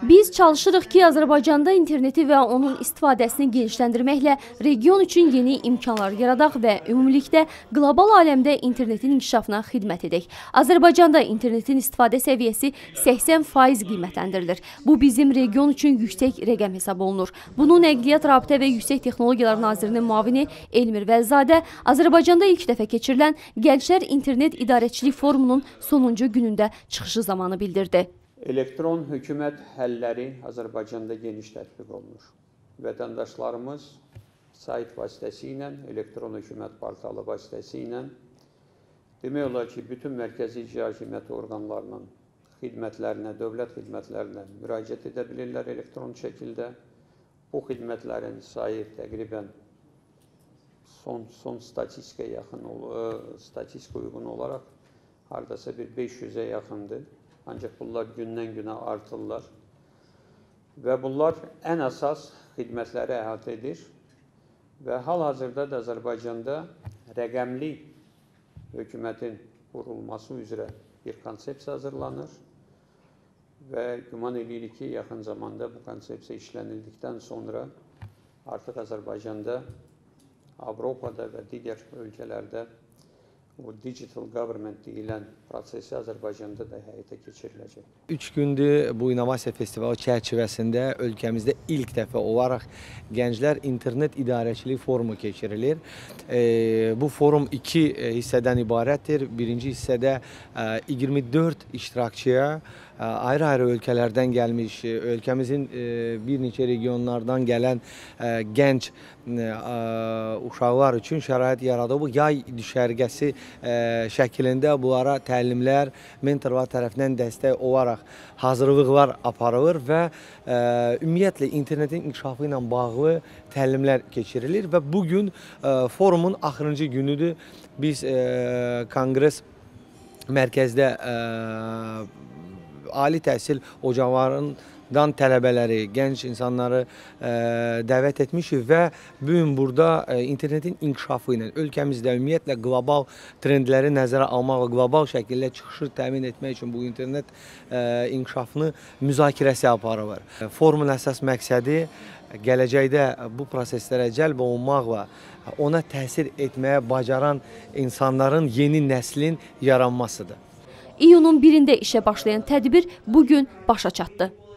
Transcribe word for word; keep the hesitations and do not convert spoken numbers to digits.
Biz çalışırıq ki, Azərbaycanda interneti və onun istifadəsini genişləndirməklə region üçün yeni imkanlar yaradaq və ümumilikdə qlobal aləmdə internetin inkişafına xidmət edək. Azərbaycanda internetin istifadə səviyyəsi səksən faiz qiymətləndirilir. Bu bizim region üçün yüksək rəqəm hesab olunur. Bunu Nəqliyyat, Rabitə və Yüksək Texnologiyalar Nazirinin müavini Elmir Vəlizadə Azərbaycanda ilk dəfə keçirilən Gənclər İnternet İdarəçilik Forumunun sonuncu günündə çıxışı zamanı bildirdi. Elektron hökumət həlləri Azərbaycanda geniş tətbiq olunur. Vətəndaşlarımız sayt vasitəsilə, elektron hökumət portalı vasitəsilə demək olar ki, bütün mərkəzi icra hakimiyyəti orqanlarının xidmətlərinə, dövlət xidmətlərinə müraciət edə bilirlər elektron şəkildə. Bu xidmətlərin sayı təqribən son, son statistikaya yaxın, statistika uyğun olaraq hardasa bir beş yüzə yaxındır. Ancaq bunlar gündən-günə artırlar və bunlar ən əsas xidmətləri əhatə edir və hal-hazırda da Azərbaycanda rəqəmli hökumətin qurulması üzrə bir konsepsiya hazırlanır və güman edirik ki, yaxın zamanda bu konsepsiya işlənildikdən sonra artıq Azərbaycanda, Avropada və digər ölkələrdə bu digital government deyilən prosesi Azərbaycanda da həyata keçiriləcək. Üç gündür bu innovasiya festivalı çərçivəsində ölkəmizdə ilk dəfə olaraq Gənclər İnternet İdarəçilik Forumu keçirilir. E, bu forum iki hissədən ibarətdir. Birinci hissədə e, iyirmi dörd iştirakçıya ayrı-ayrı ölkələrdən gəlmiş, ölkəmizin bir neçə regionlardan gələn gənc uşaqlar üçün şərait yaradıb. Yay düşərgəsi şəklində bunlara təlimlər mentorlar tərəfindən dəstək olaraq hazırlıqlar aparılır və ümumiyyətlə internetin inkişafı ilə bağlı təlimlər keçirilir və bugün forumun axırıncı günüdür. Biz Konqres mərkəzdə ali təhsil ocaqlarından tələbələri, gənc insanları ə, dəvət etmişik və bugün burada ə, internetin inkişafı ilə ölkəmizdə ümumiyyətlə qlobal trendləri nəzərə almaq və qlobal şəkildə çıxışı təmin etmək üçün bu internet ə, inkişafını müzakirəsi aparılır. Forumun əsas məqsədi gələcəkdə bu proseslərə cəlb olunmaq və ona təsir etməyə bacaran insanların, yeni nəslin yaranmasıdır. İyunun birində işə başlayan tədbir bugün başa çatdı.